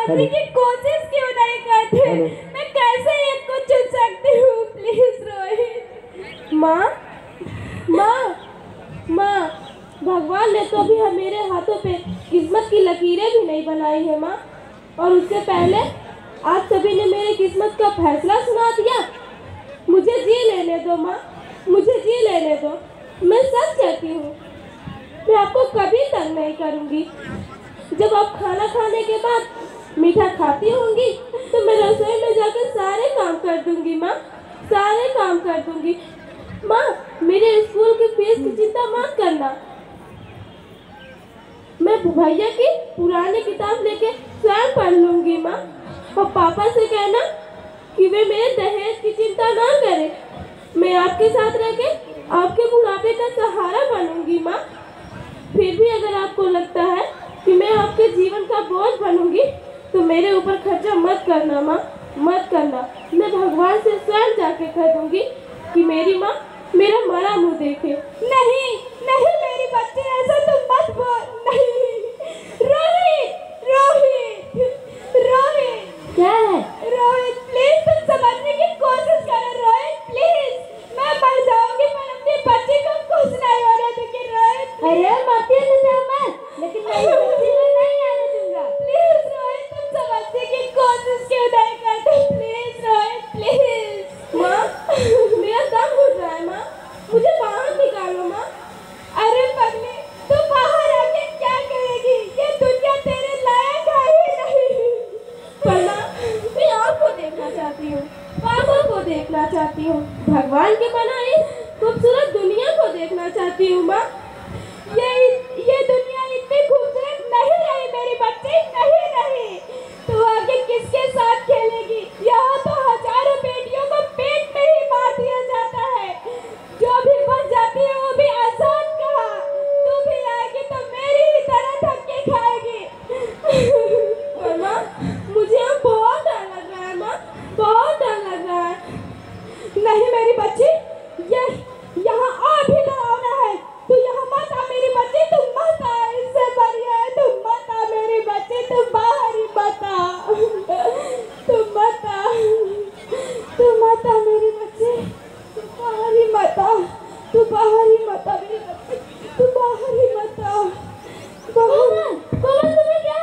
समझने की कोशिश क्यों नहीं करते? मैं कैसे एक को चुन सकती हूँ? प्लीज रोहित। माँ, माँ, माँ, भगवान ने तो अभी मेरे हाथों पे किस्मत की लकीरें भी नहीं बनाई है माँ। और उससे पहले आप सभी ने मेरी किस्मत का फैसला सुना दिया। मुझे जी लेने दो माँ, मुझे जी लेने दो। मैं सच कहती हूँ, मैं आपको कभी तंग नहीं करूँगी। जब आप खाना खाने के बाद मीठा खाती होंगी तो मैं रसोई में जाकर सारे काम कर दूंगी माँ, सारे काम कर दूंगी। माँ, मेरे स्कूल की फीस की चिंता मत करना। मैं भैया की पुरानी किताब लेके स्वयं पढ़ लूंगी माँ। और पापा से कहना कि वे मेरे दहेज की चिंता ना करें। मैं आपके साथ रह के आपके बुढ़ापे का सहारा बनूंगी माँ। फिर भी अगर आपको लगता है कि मैं आपके जीवन का बोझ बनूंगी तो मेरे ऊपर खर्चा मत करना माँ, मत करना। मैं भगवान से स्वयं जाके कह दूंगी कि मेरी माँ मेरा मरा मुंह देखे। नहीं नहीं मेरी बच्ची, ऐसा तुम मत बोल। नहीं रोहित, रोहित, रोहित। क्या है? रोहित प्लीज तुम समझने की कोशिश करो। रोहित प्लीज, मैं मर जाऊंगी पर अपनी बच्ची को कुछ नहीं होने दूंगी। रोहित अरे मरती मत, लेकिन मैं इस बच्ची को नहीं आने दूंगा। प्लीज रोहित, तुम समझने की कोशिश क्यों नहीं करते? Please Rohit please. माँ, मेरा दम घुट रहा है माँ, मुझे बाहर निकालो माँ। अरे पगली, तू बाहर आके क्या करेगी? ये दुनिया तेरे लायक है ही नहीं। पर माँ, मैं आपको देखना चाहती हूँ, पापा को देखना चाहती हूँ। भगवान के बनाए खूबसूरत